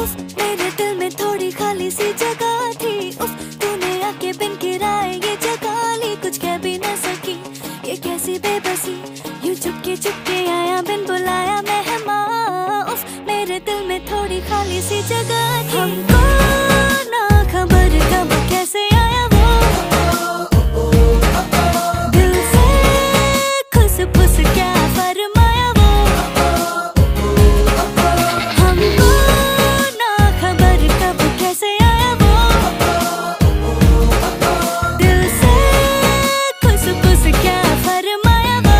उफ मेरे दिल में थोड़ी खाली सी जगह थी। उफ तूने आके बिन किराए ये जगह ली, कुछ कह भी न सकी ये कैसी बेबसी। यूं चुपके आया बिन बुलाया मेहमान। उफ मेरे दिल में थोड़ी खाली सी जगह थी। हमको ना खबर कब कैसे आया वो, दिल से खुस फुस क्या फरमाया वो। हमको ना खबर कब कैसे आया वो, दिल से खुस फुस क्या फरमाया वो।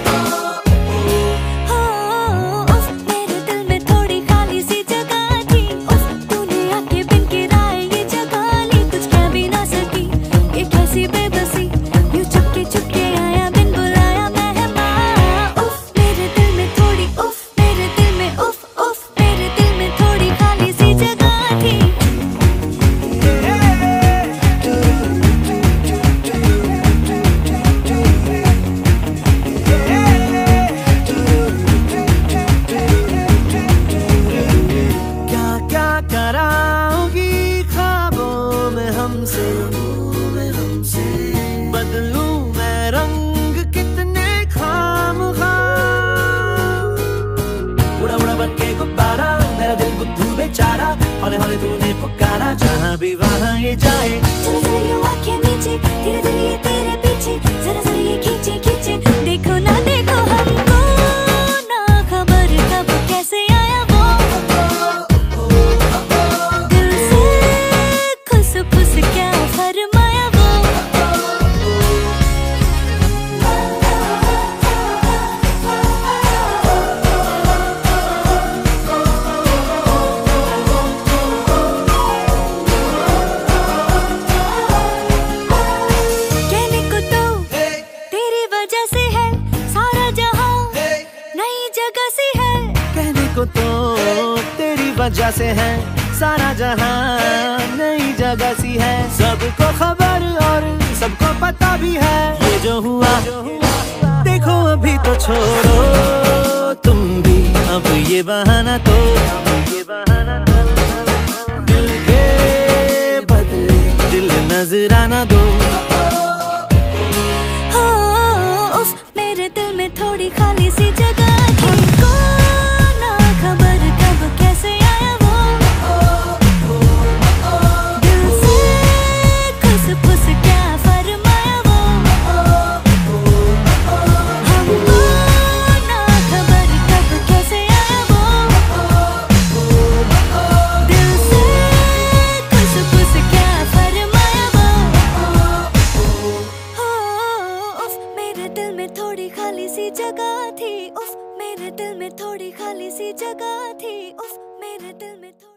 हो उफ मेरे दिल में थोड़ी खाली सी जगह थी। उफ तूने आके बिन किराए ये जगह ली, कुछ कह भी ना सकी ये कैसी बेबसी। यूं चुपके आया बिन बुलाया मेहमान। उफ मेरे दिल में थोड़ी, उफ मेरे दिल में, उफ मेरे दिल में थोड़ी खाली सी जगह थी। क्या क्या कराओगी ख्वाबों में हमसे, बदलूं मैं रंग कितने खामखा। उड़ा उड़ा बन के गुब्बारा मेरा दिल बुद्धू बेचारा, हौले हौले तूने पुकारा जहाँ भी वहाँ ये जाए। चलो जरा यूं आंखें नीचे, धीरे धीरे ये तेरे पीछे, जरा जरा ये खींचे देखो ना देखो। हमको ना खबर कब कैसे आया वो, दिल से खुस फुस क्या फरमाया वो। कहने को तो तेरी वजह से है सारा जहां नई जगह से है। कहने को तो तेरी वजह से है सारा जहां नई जगह सी है। सबको खबर और सबको पता भी है ये जो हुआ देखो अभी तो छोड़ो तुम भी अब ये बहाना तो। दिल के बदले दिल नजराना दो। हो उफ मेरे दिल में थोड़ी खाली सी जगह थी। हमको ना खबर कब कैसे आया वो, दिल से खुस फुस क्या फरमाया वो। हमको ना खबर कब कैसे आया वो, दिल से खुस फुस क्या फरमाया वो। हो उफ मेरे दिल में थोड़ी खाली सी जगह थी। उफ मेरे दिल में थोड़ी खाली सी जगह थी। उफ मेरे दिल में थोड़ी